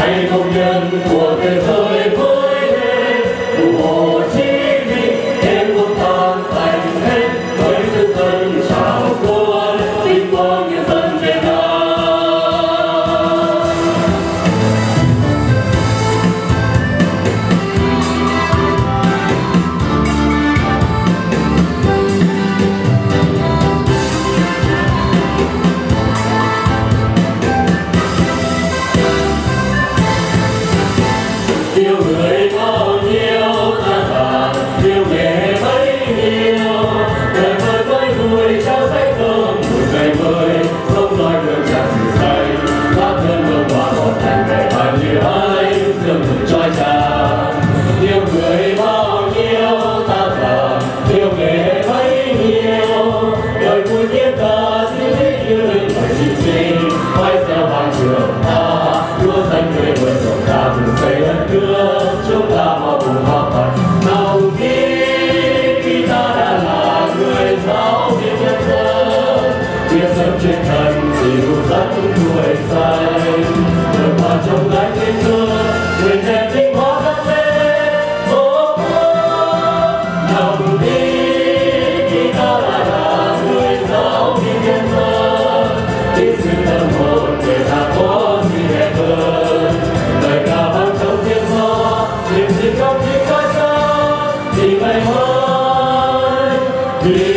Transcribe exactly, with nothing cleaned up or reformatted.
ngày công nhân của thế giới mới lên, cụ Hồ Chí Minh thêm quân tan thành hết với sự dân trào quân vinh quang nhân dân Việt Nam. Yêu người bao nhiêu ta càng yêu nghề bấy nhiêu, đời mới với vui trao say thơm mùi ngày mới sống nói đường tràn sự say lá thân mưa qua một thành về bao nhiêu ai dương mừng trói tràn. Yêu người bao nhiêu ta càng yêu nghề bấy nhiêu, đời vui thiết ta xin thích như lời chỉ sinh mãi gieo vang trường ta lúa xanh tươi vườn rộng ta rừng xây đất nước chúng ta mau cùng học tập nồng kín khi ta đã là người giáo viên nhân dân biết sớm truyền thần dìu dắt tuổi xanh vượt qua trong gai thiên cơ nguyện đẹp vinh hóa các lên tổ quốc nồng kín khi ta đã là người giáo viên nhân dân biết sự tâm hồn người ta có gì đẹp hơn lời ca vang trong tiếng gió niềm tin trong tiếng ca xa thì ngày mai